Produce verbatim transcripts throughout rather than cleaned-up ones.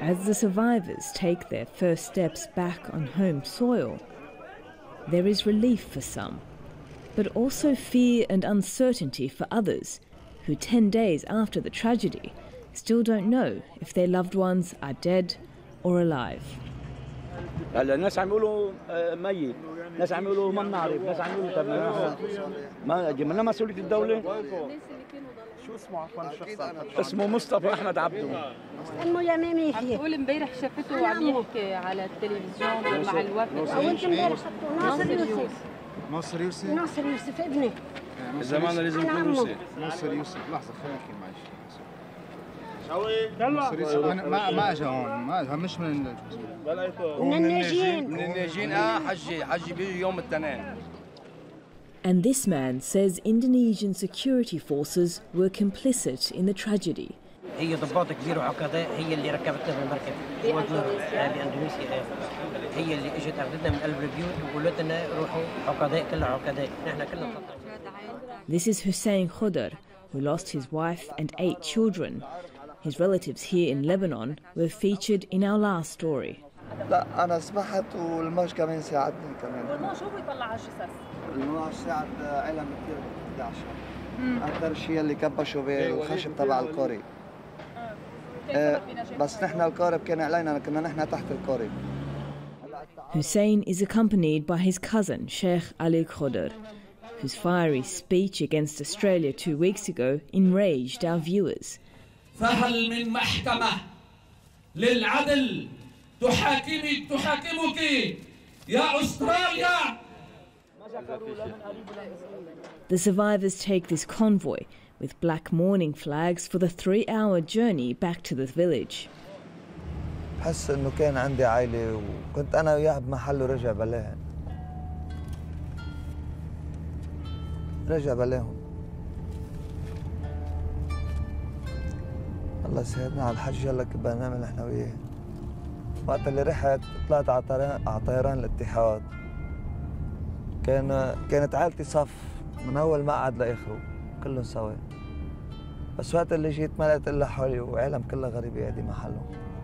as the survivors take their first steps back on home soil, there is relief for some, but also fear and uncertainty for others who ten days after the tragedy still don't know if their loved ones are dead or alive. هلا الناس عم يقولوا ميت، ناس عم يقولوا ما بنعرف، ناس عم يقولوا طب ما جبنا مسؤولية الدولة. شو اسمه عفوا الشخص؟ اسمه مصطفى أحمد عبده. اسمه يميمي. عم تقول امبارح شافته وعم يحكي على التلفزيون مع الوفد. وانت امبارح شفته ناصر يوسف. ناصر يوسف؟ ناصر يوسف ابني. زمان لازم يكون روسي. ناصر يوسف لحظة خلينا نحكي معلش. يلا ما ما اجى هون، ما اجى مش من من الناجين. من الناجين اه حجي حجي بيجي يوم الاثنين. And this man says Indonesian security forces were complicit in the tragedy. هي ضباط كبير وعقداء هي اللي ركبتنا بالمركب باندونيسيا، هي اللي اجت اخذتنا من قلب البيوت وقالت لنا روحوا عقداء كلها عقداء، نحن كلنا. This is Hussein Khoder, who lost his wife and eight children. His relatives here in Lebanon were featured in our last story. لا أنا سمحت والموج كمان ساعدني كمان. والموج هو يطلع على الجثث. الموج ساعد علم كثير إحدى عشر. أكثر شيء اللي كبشوا بالخشب تبع القارب. آه بس نحن القارب كان علينا كنا نحن تحت القارب. Hussein is accompanied by his cousin Sheikh Ali Khoder, whose fiery speech against Australia two weeks ago enraged our viewers. فهل من محكمة للعدل تحاكمي تحاكمك يا أستراليا؟ The survivors take this convoy with black mourning flags for the three-hour journey back to the village. بحس إنه كان عندي عائلة وكنت أنا وياه بمحل ورجع بلاهم. رجع بلاهم. الله يسعدنا على الحج يلا كنا نعمل احنا وياه. وقت اللي رحت طلعت على طيران على طيران الاتحاد. كان كانت عائلتي صف من اول مقعد لاخره كلهم سوا. بس وقت اللي جيت ما لقيت الا حالي وعالم كلها غريبه قاعدين محلهم.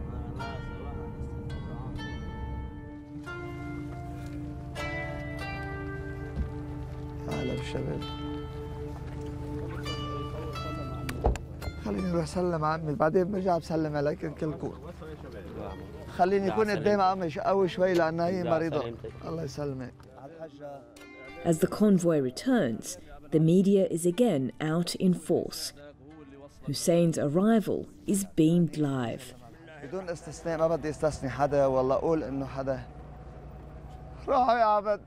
هلا بالشباب. خليني اروح اسلم على عمي بعدين برجع بسلم عليكم كلكم. خليني يكون قدام عمي قوي شوي لانها هي مريضه. الله يسلمك. As the convoy returns, the media is again out in force. Hussein's arrival is beamed live. بدون استثناء ما بدي استثني حدا والله اقول انه حدا. روحوا يا عبد.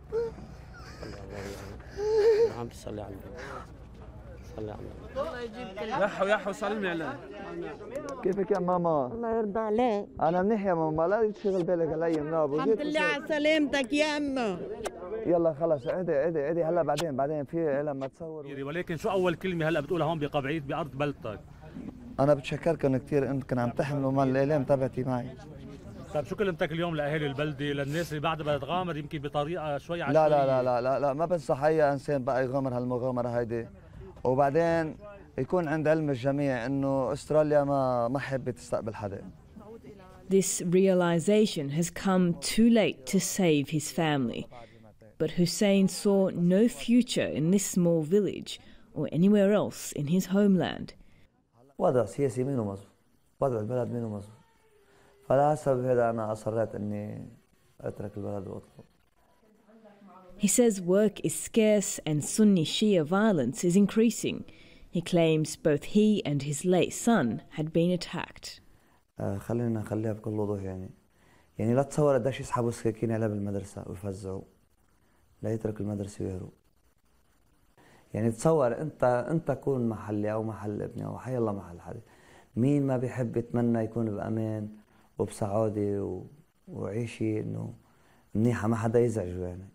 عم تصلي على النبي. صلي على النبي. يحو يحو سلمي عليه. كيفك يا ماما؟ الله يرضى عليك. أنا منيح يا ماما لا تشغل بالك علي مناب. الحمد لله على سلامتك يا أمه. يلا خلص عدي عدي عدي هلا بعدين بعدين في لما تصور. ولكن شو أول كلمة هلا بتقولها هون بقبعيد بأرض بلدتك؟ أنا بتشكركم كثير أنكم عم تحملوا مال الإعلام تبعتي معي. طيب شو كلمتك اليوم لأهالي البلدة للناس اللي بعدها بدها تغامر يمكن بطريقة شوي عشوائية؟ لا لا لا لا لا لا ما بنصح أي إنسان بقى يغامر هالمغامرة هيدي. وبعدين يكون عند علم الجميع انه استراليا ما ما حابه تستقبل حدا. This realization has come too late to save his family. But Hussein saw no future in this small village or anywhere else in his homeland. وضع سياسي منه مظبوط. وضع البلد منه مظبوط. فلا سبب هذا انا اصريت اني اترك البلد واطلب. He says work is scarce and Sunni Shia violence is increasing. He claims both he and his late son had been attacked. خلينا نخليها بكل وضوح يعني. يعني لا تصور قديش يسحبوا السكاكين عليه بالمدرسة ويفزعوا. لا يترك المدرسة ويهرب. يعني تصور انت انت كون محلي او محل ابني او حي الله محل حدا. مين ما بيحب يتمنى يكون بامان وبسعادة و... وعيشي انه منيحة ما حدا يزعجه يعني.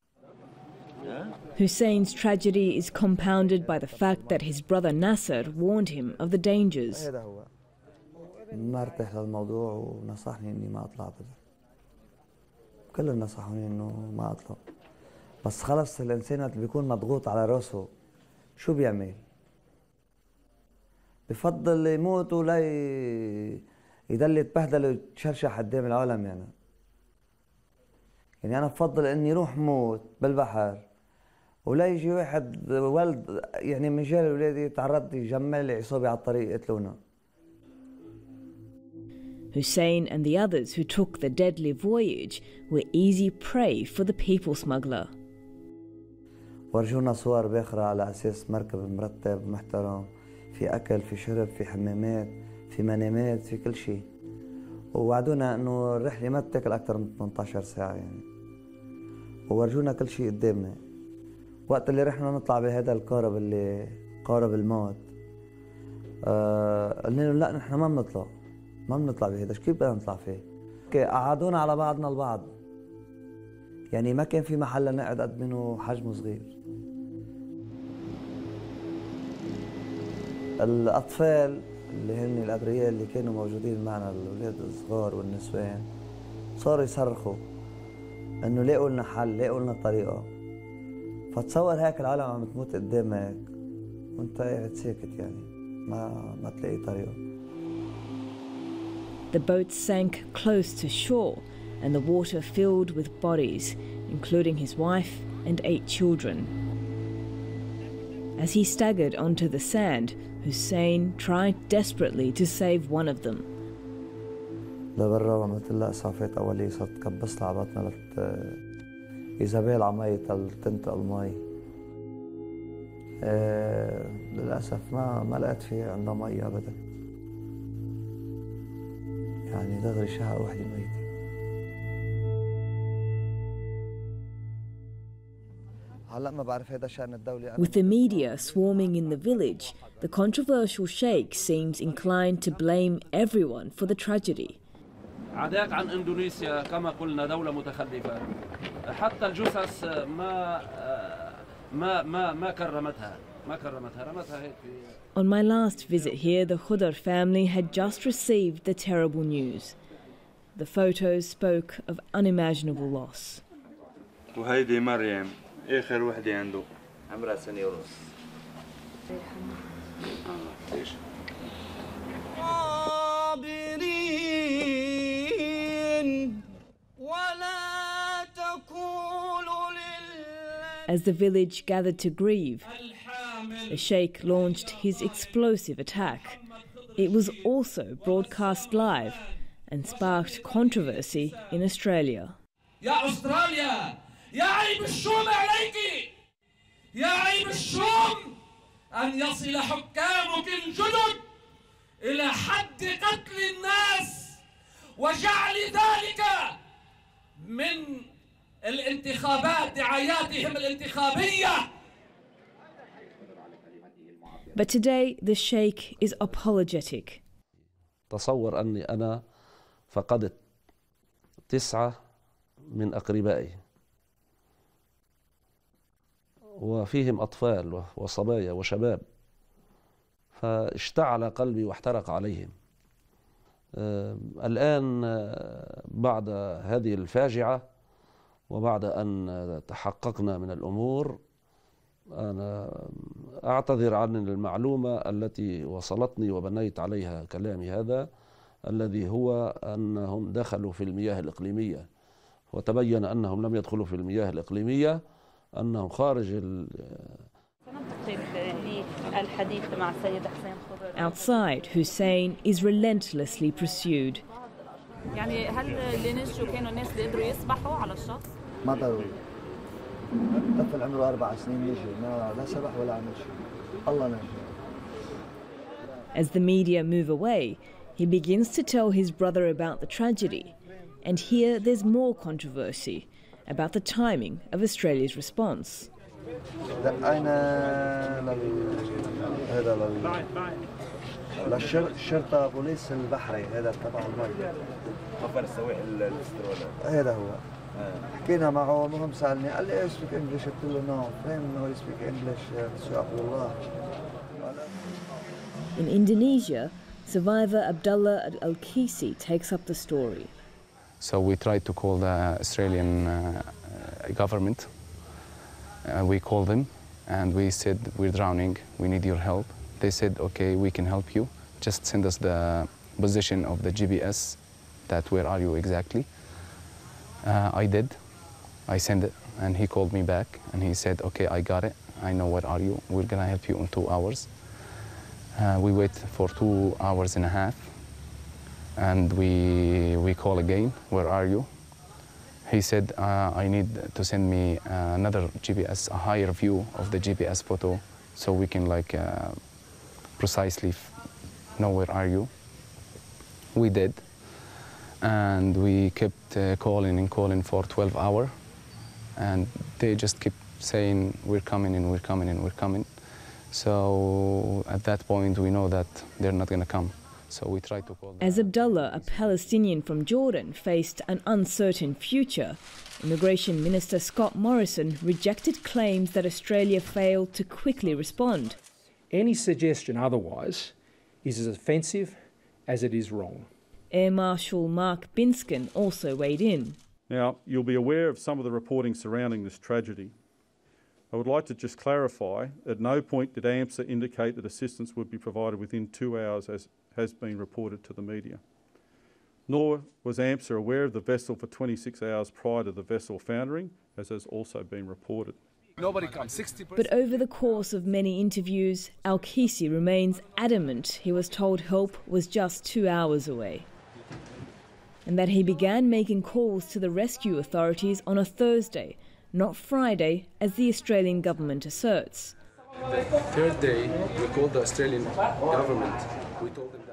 Hussein's tragedy is compounded by the fact that his brother Nasser warned him of the dangers. هذا هو. ما ارتاح للموضوع ونصحني اني ما اطلع ابدا. كلهم نصحوني انه ما اطلع. بس خلص الانسان اللي بيكون مضغوط على راسه شو بيعمل؟ بفضل يموت ولا يضل يتبهدل ويتشرشح قدام العالم يعني. يعني أنا بفضل إني روح موت بالبحر ولا يجي واحد ولد يعني من جيل الولاد يتعرض يجمل لي عصابي على الطريق يقتلونا. Hussein and the others who took the deadly voyage were easy prey for the people smuggler. ورجونا صور باخرة على أساس مركب مرتب محترم، في أكل، في شرب، في حمامات، في منامات، في كل شيء. ووعدونا إنه الرحلة ما بتاكل أكثر من ثمانية عشر ساعة يعني. وورجونا كل شيء قدامنا. وقت اللي رحنا نطلع بهذا القارب اللي قارب الموت، آه قلنا لهم لا نحن ما بنطلع، ما بنطلع بهذا، كيف بدنا نطلع فيه؟ قعدونا على بعضنا البعض. يعني ما كان في محل نقعد قد منه حجمه صغير. الأطفال اللي هن الأبرياء اللي كانوا موجودين معنا، الأولاد الصغار والنسوان، صاروا يصرخوا إنه لاقوا لنا حل، لاقوا لنا طريقة. فتصور هيك العالم عم تموت قدامك وأنت قاعد ساكت يعني ما ما تلاقي طريقة. The boat sank close to shore and the water filled with bodies, including his wife and eight children. As he staggered onto the sand, Hussein tried desperately to save one of them. لبرا وعملت لها اسعافات اوليه، صرت كبست على بطنها لت ايزابيل على مي تنتقل المي. آه للاسف ما ما لقيت في عندها مي ابدا. يعني دغري شقة وحده ميته. With the media swarming in the village, the controversial sheikh seems inclined to blame everyone for the tragedy. عداك عن اندونيسيا كما قلنا دولة متخلفة، حتى الجثث ما ما ما ما كرمتها ما كرمتها رمتها هيك في. On my last visit here, the Khudar family had just received the terrible news. The photos spoke of unimaginable loss. وهيدي مريم آخر وحدة عنده عمرها سنة ونص. As the village gathered to grieve, the sheikh launched his explosive attack. It was also broadcast live and sparked controversy in Australia. يا أستراليا، يا عيب الشوم عليك، يا عيب الشوم أن يصل حكامك الجدد إلى حد قتل الناس وجعل ذلك من الانتخابات دعاياتهم الانتخابية. But today the sheikh is apologetic. تصور أني أنا فقدت تسعة من أقربائي وفيهم أطفال وصبايا وشباب، فاشتعل قلبي واحترق عليهم. الآن بعد هذه الفاجعة وبعد أن تحققنا من الأمور، أنا أعتذر عن المعلومة التي وصلتني وبنيت عليها كلامي هذا، الذي هو أنهم دخلوا في المياه الإقليمية، وتبين أنهم لم يدخلوا في المياه الإقليمية، أنهم خارج ال الحديث مع السيد حسين خضر. Outside, Hussein is relentlessly pursued. يعني هل اللي نجوا كانوا الناس اللي قدروا يسبحوا على الشط؟ ما ضروري. طفل عمره أربع سنين نجي، ما لا سبح ولا عمل شيء. الله نجي. As the media move away, he begins to tell his brother about the tragedy. And here there's more controversy about the timing of Australia's response. دقينا لل هذا لل للشرطة بوليس البحري، هذا تبع المي. خبر السواق الاسترالي. هذا هو. حكينا معه، المهم سألني قال لي speak English، قلت له no, فاهم انه speak English Monsieur عبد الله. In Indonesia, survivor Abdullah Al-Kisi takes up the story. So we tried to call the Australian uh, government. Uh, we called them and we said, we're drowning, we need your help. They said, okay, we can help you. Just send us the position of the G P S, that where are you exactly. Uh, I did. I sent it, and he called me back, and he said, okay, I got it. I know where are you. We're gonna help you in two hours. Uh, we wait for two hours and a half, and we, we call again, where are you? He said, uh, I need to send me uh, another G P S, a higher view of the G P S photo, so we can like uh, precisely know where are you. We did, and we kept uh, calling and calling for twelve hours, and they just kept saying, we're coming and we're coming and we're coming. So at that point, we know that they're not going to come. So we tried to call them. As Abdullah, a Palestinian from Jordan, faced an uncertain future, Immigration Minister Scott Morrison rejected claims that Australia failed to quickly respond. Any suggestion otherwise is as offensive as it is wrong. Air Marshal Mark Binskin also weighed in. Now, you'll be aware of some of the reporting surrounding this tragedy. I would like to just clarify, at no point did AMSA indicate that assistance would be provided within two hours as has been reported to the media. Nor was AMSA aware of the vessel for twenty-six hours prior to the vessel foundering, as has also been reported. Nobody comes. sixty percent. But over the course of many interviews, Al-Kisi remains adamant he was told help was just two hours away, and that he began making calls to the rescue authorities on a Thursday, not Friday, as the Australian government asserts. The third day, we called the Australian government. We told them that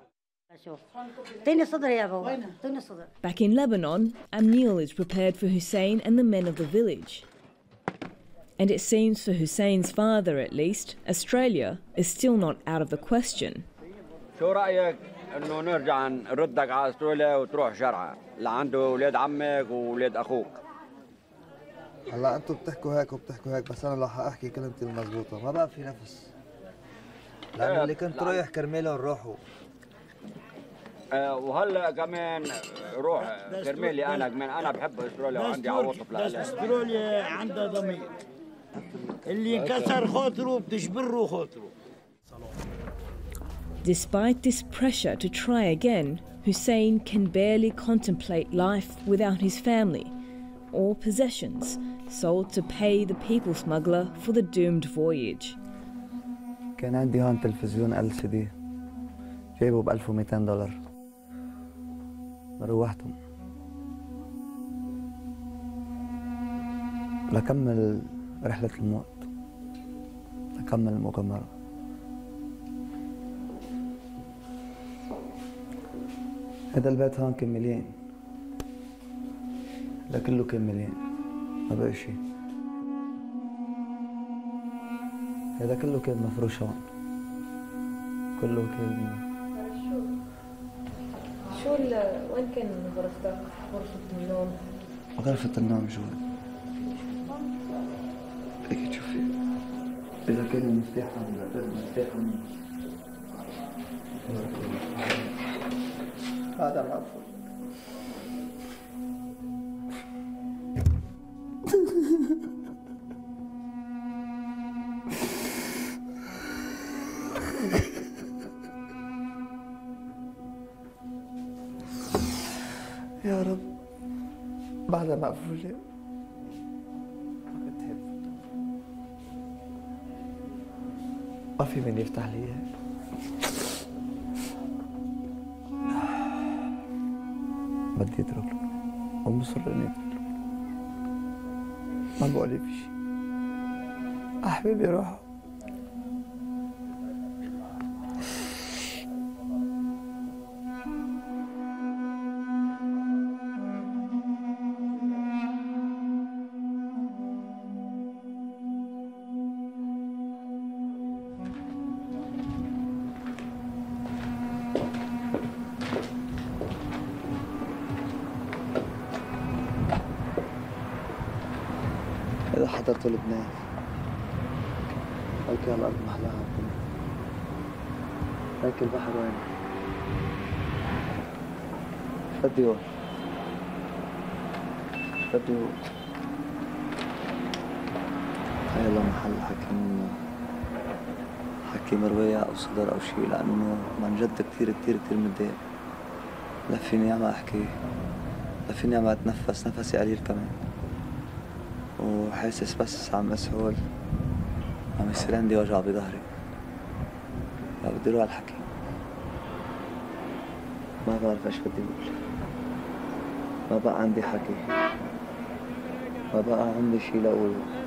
we're Back in Lebanon, Amnil is prepared for Hussein and the men of the village. And it seems for Hussein's father, at least, Australia is still not out of the question. شو رأيك إنه نرجع نردك على أستراليا وتروح شرعة لعند أولاد عمك وأولاد أخوك؟ هلا انتم بتحكوا هيك وبتحكوا هيك، بس انا لو حاحكي كلمتي المضبوطه ما بقى في نفس، لأن اللي كنت رايح كرمالهم روحوا. أه وهلا كمان روح كرمالي انا كمان، انا بحب استراليا وعندي عواطف لها. استراليا عندها ضمير، اللي انكسر خاطره بتجبره خاطره. Despite this pressure to try again, Hussein can barely contemplate life without his family or possessions sold to pay the people smuggler for the doomed voyage. كان عندي هون تلفزيون إل سي دي جايبه ب ألف ومئتين دولار، روحتهم لكمل رحلة الموت، لكمل المغامرة. هذا البيت هون كان مليان، هذا كله كان مليان، ما بقى شيء. هذا كله كان مفروش هون، كله كان. شو وين كان غرفتك؟ غرفة النوم؟ غرفة النوم جوا. هيك تشوفي، إذا كان المفتاح هون، المفتاح هون. هذا مقفول. يا رب بعدها مقفولة. ما كنت هيك ما في من يفتح لي اياها. بدي اترك له ومصر اني اترك له، ما بقول لي في شيء. احبابي روحوا. إذا حضرتوا لبنان هيك هالأرض محلاها الدنيا، هيك البحر وين؟ بدي هون، بدي هون. هاي الله محل حكينا، حكينا أحكي مروية أو صدر أو شيء، لأنه عن جد كتير كتير كتير متضايق. لا فيني عم أحكي، لا فيني عم أتنفس، نفسي قليل كمان، وحاسس بس عم أسهل، عم يصير عندي وجع بظهري، فبدي روح الحكي. ما بعرف إيش بدي أقول، ما بقى عندي حكي، ما بقى عندي شي لأقوله.